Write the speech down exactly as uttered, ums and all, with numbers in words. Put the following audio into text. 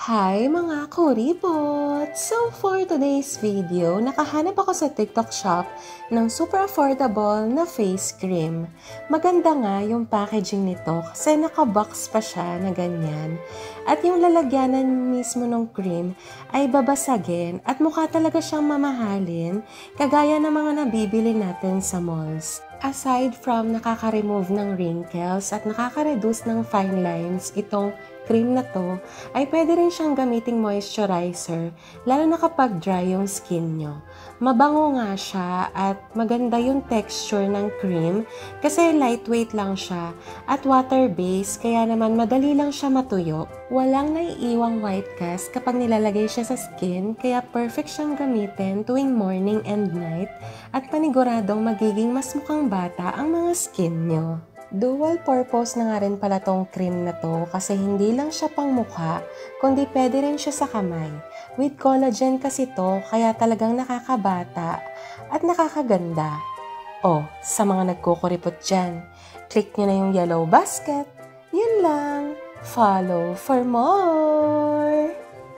Hi mga kuripot! So for today's video, nakahanap ako sa TikTok shop ng super affordable na face cream. Maganda nga yung packaging nito kasi nakabox pa siya na ganyan. At yung lalagyanan mismo ng cream ay babasagin at mukha talaga siyang mamahalin kagaya ng mga nabibili natin sa malls. Aside from nakaka-remove ng wrinkles at nakaka-reduce ng fine lines, itong cream na to ay pwede rin siyang gamiting moisturizer lalo na kapag dry yung skin nyo. Mabango nga siya at maganda yung texture ng cream kasi lightweight lang siya at water-based kaya naman madali lang siya matuyo. Walang naiiwang white cast kapag nilalagay siya sa skin kaya perfect siyang gamitin tuwing morning and night at paniguradong magiging mas mukhang bata ang mga skin nyo. Dual purpose na nga rin pala tong cream na to kasi hindi lang siya pang mukha, kundi pwede rin siya sa kamay. With collagen kasi to, kaya talagang nakakabata at nakakaganda. O, sa mga nagkukuripot dyan, click nyo na yung yellow basket. Yun lang. Follow for more!